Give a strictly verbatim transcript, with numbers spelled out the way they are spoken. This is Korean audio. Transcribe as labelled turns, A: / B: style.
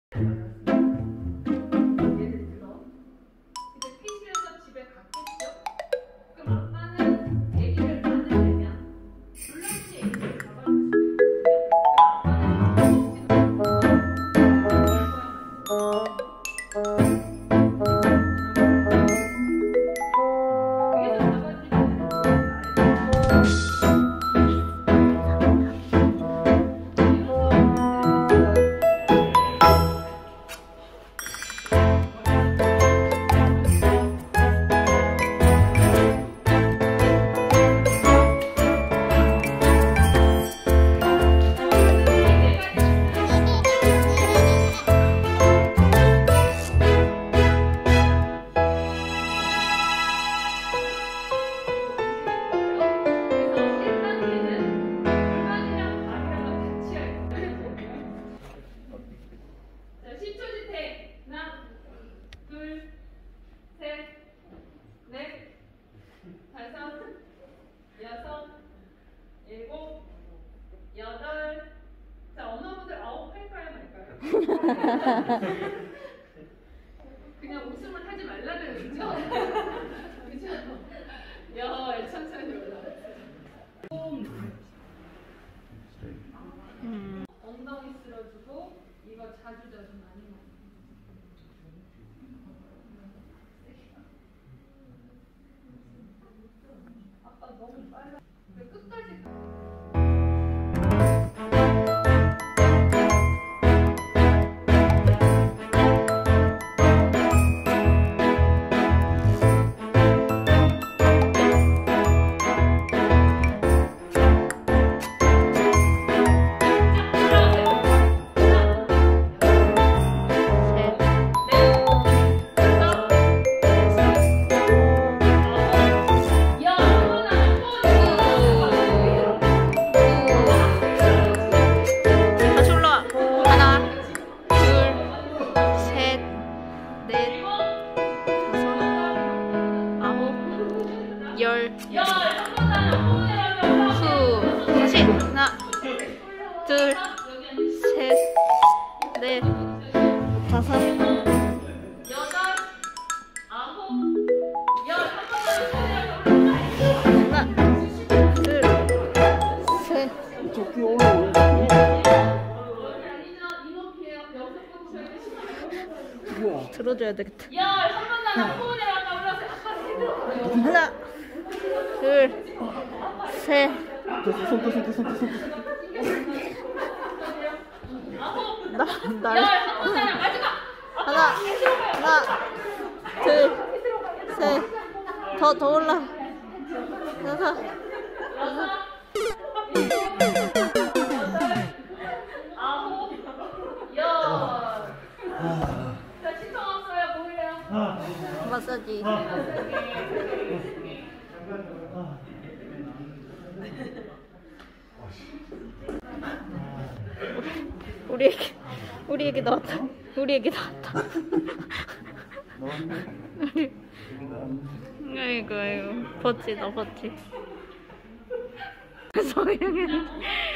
A: 그냥 웃음을 하지 말라는 의죠? 그죠? 야, 천천히 올라왔어요. 음. 엉덩이 쓸어주고 이거 자주 자주 많이 먹어. 아빠 너무 빨라. 끝까지.
B: 들어줘야 되겠다.
A: 야, 한 번 더 호흡에 아까 올라서 아빠
B: 하나, 둘, 셋.
C: 손, 손, 손, 손, 손.
B: 나, 나.
A: 야, 한 번 더 마지막.
B: 하나, 하나, 둘, 셋. 더, 더 올라. 여섯,
A: 여섯, 아홉, 열. 자, 신청 왔어요. 뭐예요?
B: 마사지. 우리 애기, 우리 애기 나왔다. 우리 애기 나왔다. 우리, 아이고, 아이고. 버치다, 버치. 소영이.